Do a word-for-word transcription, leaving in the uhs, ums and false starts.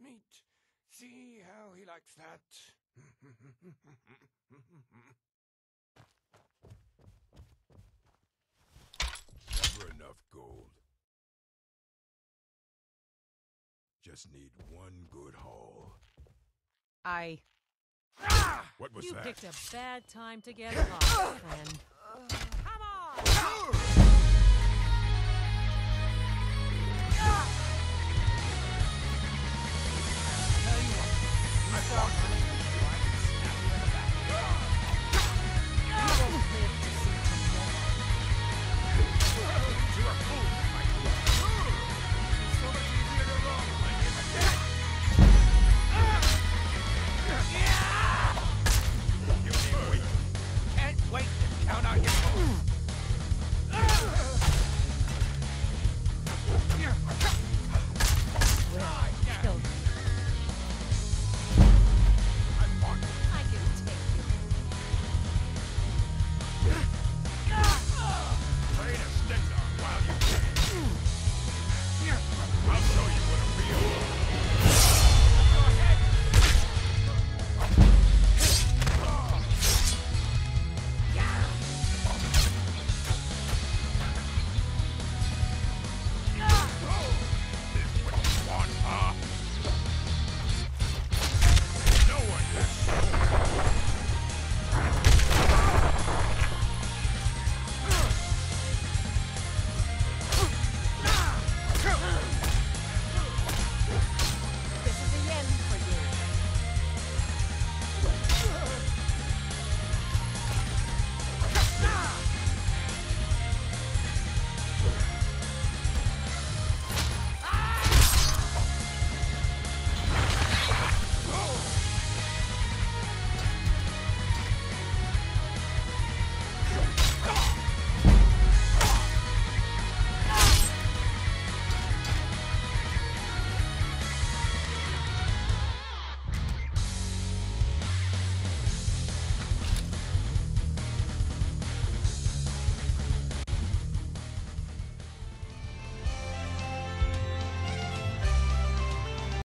meat. See how he likes that. Never enough gold. Just need one good haul. I... What was You that? picked a bad time to get lost, friend. Come on! Tell you what, you stop running